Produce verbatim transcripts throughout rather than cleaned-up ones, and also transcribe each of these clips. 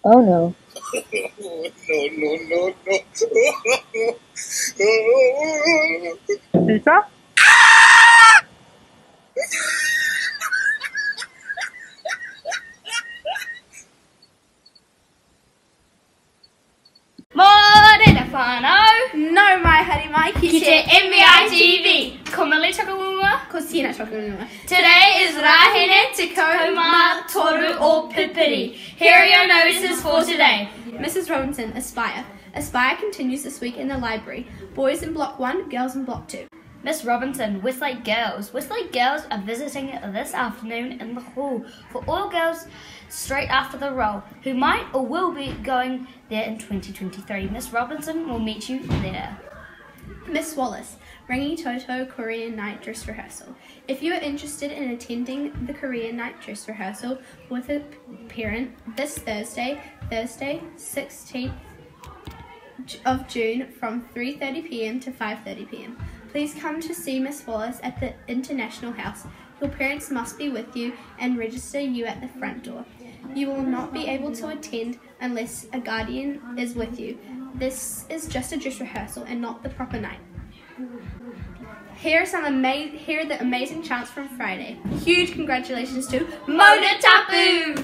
Oh no. No, no, no, no. Pizza? Morena No mai hari mai ki Kite M B I T V. Komali Chakamunga. Kosina chokunuma. Today is Rahine Tikoma Toru or Pipiri. Here are your notices for today. Missus Robinson, Aspire. Aspire continues this week in the library. Boys in block one, girls in block two. Miss Robinson, Westlake Girls. Westlake Girls are visiting this afternoon in the hall for all girls straight after the roll who might or will be going there in twenty twenty-three. Miss Robinson will meet you there. Miss Wallace, Rangi Toto Korean Night Dress Rehearsal. If you are interested in attending the Korean Night Dress Rehearsal with a parent this Thursday, Thursday, sixteenth of June from three thirty p m to five thirty p m Please come to see Miss Wallace at the International House. Your parents must be with you and register you at the front door. You will not be able to attend unless a guardian is with you. This is just a dress rehearsal and not the proper night. Here are some ama- here are the amazing chants from Friday. Huge congratulations to Mona Tapu!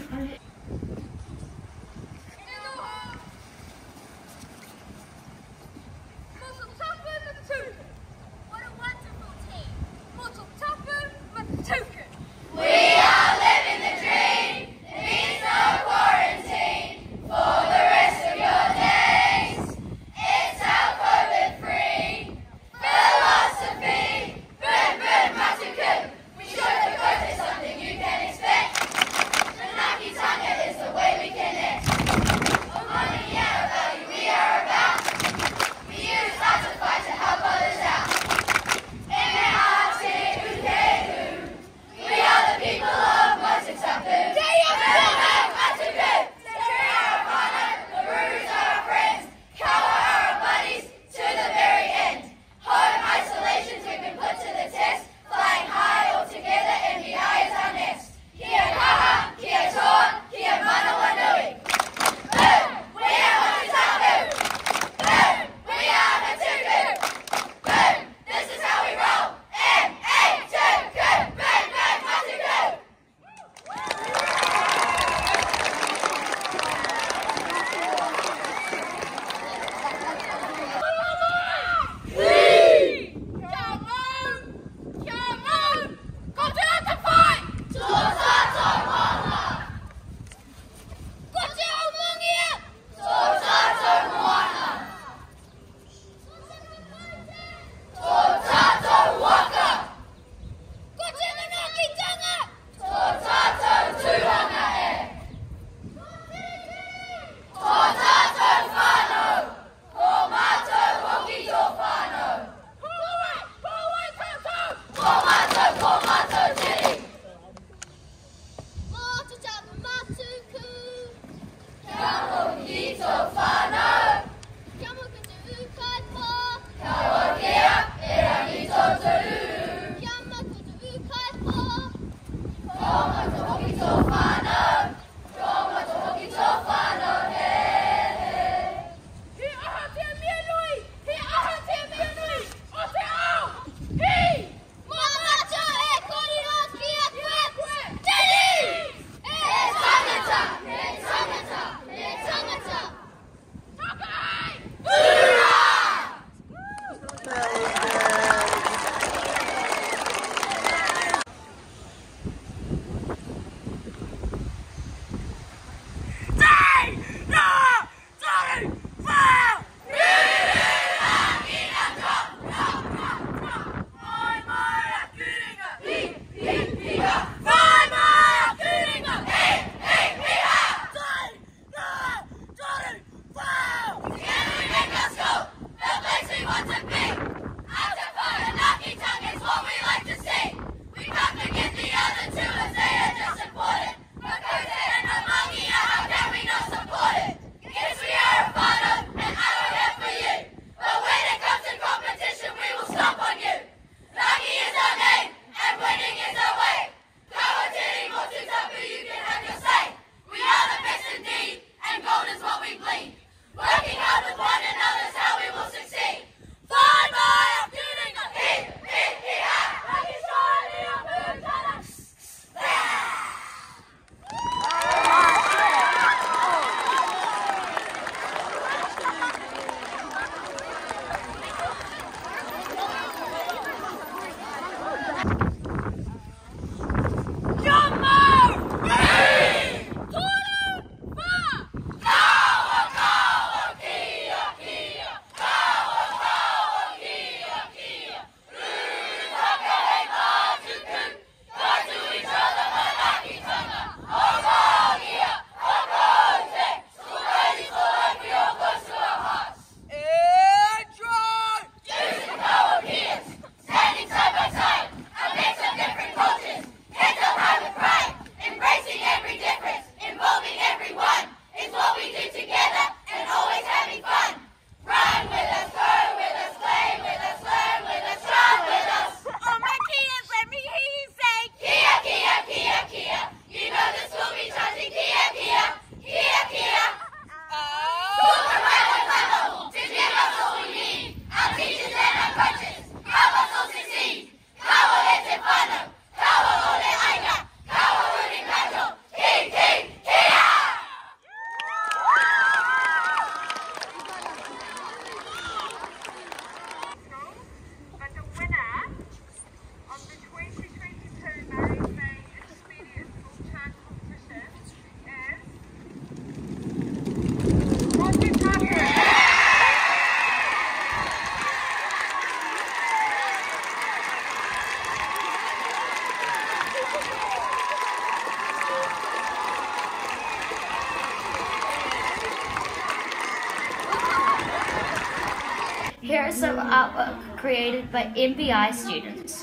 Here is some artwork created by M B I students.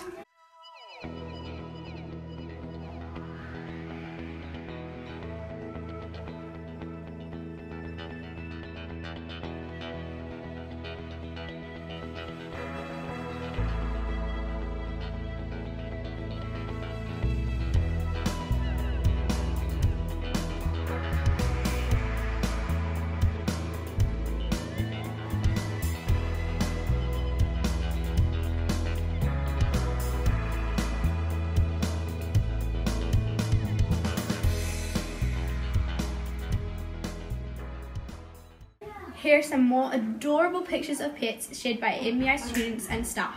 Here are some more adorable pictures of pets shared by M B I students and staff.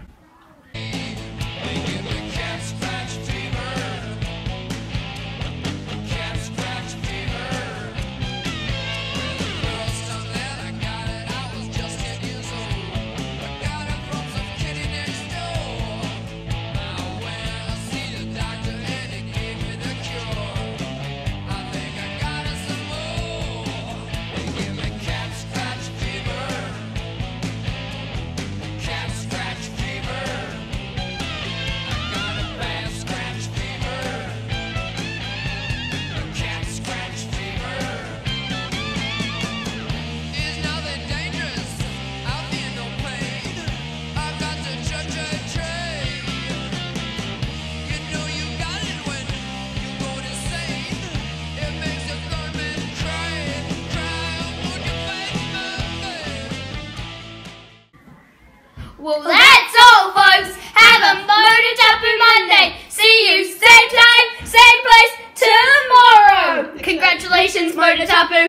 Well, that's all, folks. Have a Motor Tapu Monday. See you same time, same place tomorrow. Congratulations, Motor Tapu.